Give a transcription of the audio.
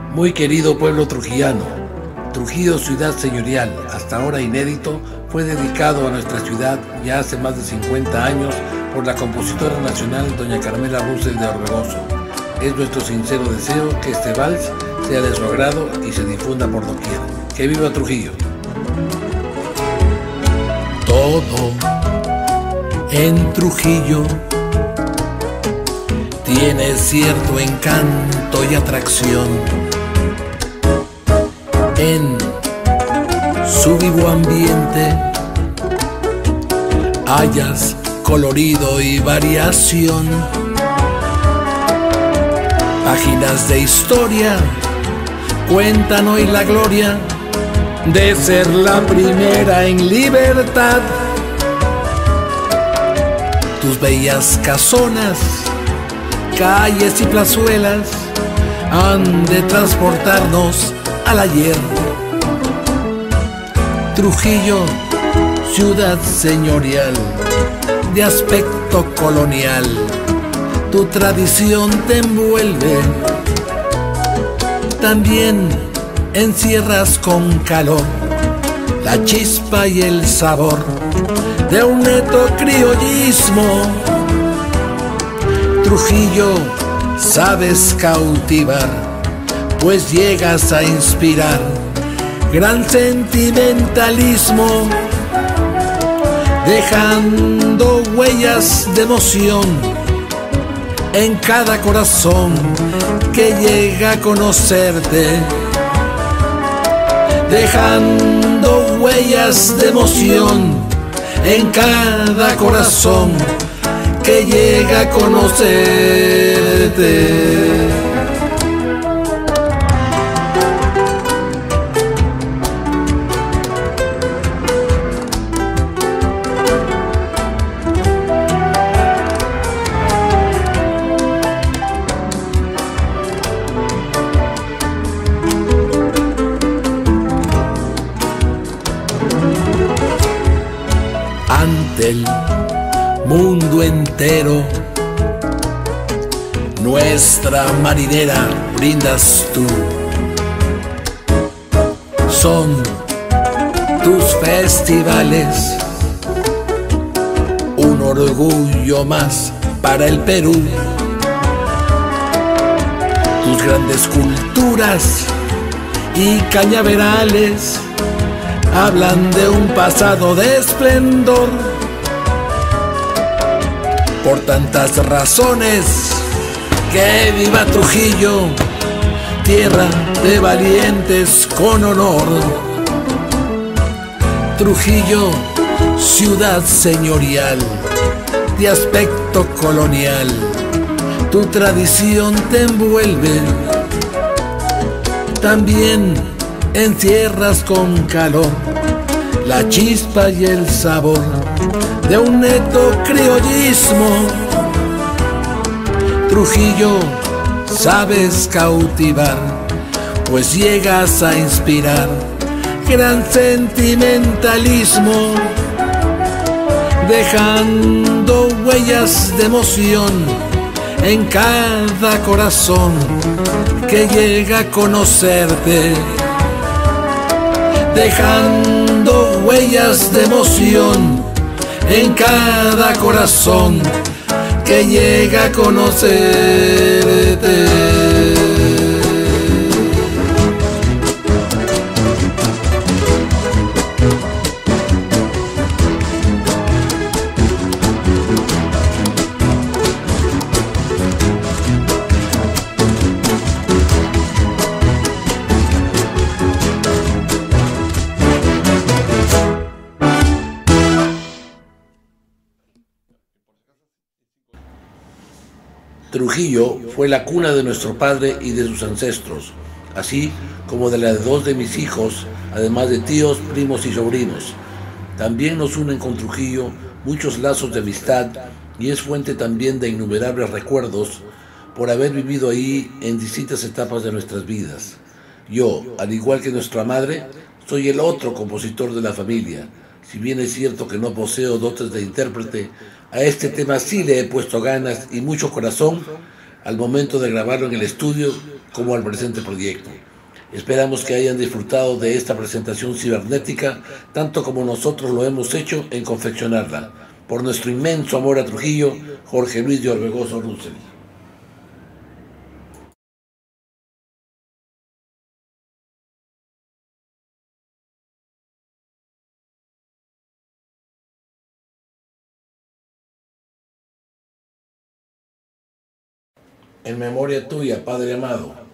Muy querido pueblo trujillano, Trujillo, ciudad señorial, hasta ahora inédito, fue dedicado a nuestra ciudad ya hace más de 50 años por la compositora nacional doña Carmela Russell de Orbegoso. Es nuestro sincero deseo que este vals sea de su agrado y se difunda por doquier. ¡Que viva Trujillo! Todo en Trujillo tiene cierto encanto y atracción. En su vivo ambiente hallas colorido y variación. Páginas de historia cuentan hoy la gloria de ser la primera en libertad. Tus bellas casonas, calles y plazuelas han de transportarnos al ayer. Trujillo, ciudad señorial, de aspecto colonial, tu tradición te envuelve. También encierras con calor la chispa y el sabor de un neto criollismo. Trujillo, sabes cautivar, pues llegas a inspirar gran sentimentalismo, dejando huellas de emoción en cada corazón que llega a conocerte, dejando huellas de emoción en cada corazón que llega a conocerte. Ante el mundo entero, nuestra marinera brindas tú. Son tus festivales un orgullo más para el Perú. Tus grandes culturas y cañaverales hablan de un pasado de esplendor. Por tantas razones, que viva Trujillo, tierra de valientes con honor. Trujillo, ciudad señorial, de aspecto colonial, tu tradición te envuelve. También encierras con calor la chispa y el sabor de un neto criollismo. Trujillo, sabes cautivar, pues llegas a inspirar gran sentimentalismo, dejando huellas de emoción en cada corazón que llega a conocerte, dejando huellas de emoción en cada corazón que llega a conocerte. Trujillo fue la cuna de nuestro padre y de sus ancestros, así como de la de dos de mis hijos, además de tíos, primos y sobrinos. También nos unen con Trujillo muchos lazos de amistad y es fuente también de innumerables recuerdos por haber vivido ahí en distintas etapas de nuestras vidas. Yo, al igual que nuestra madre, soy el otro compositor de la familia. Si bien es cierto que no poseo dotes de intérprete, a este tema sí le he puesto ganas y mucho corazón al momento de grabarlo en el estudio como al presente proyecto. Esperamos que hayan disfrutado de esta presentación cibernética, tanto como nosotros lo hemos hecho en confeccionarla. Por nuestro inmenso amor a Trujillo, Jorge Luis de Orbegoso Russell. En memoria tuya, Padre amado.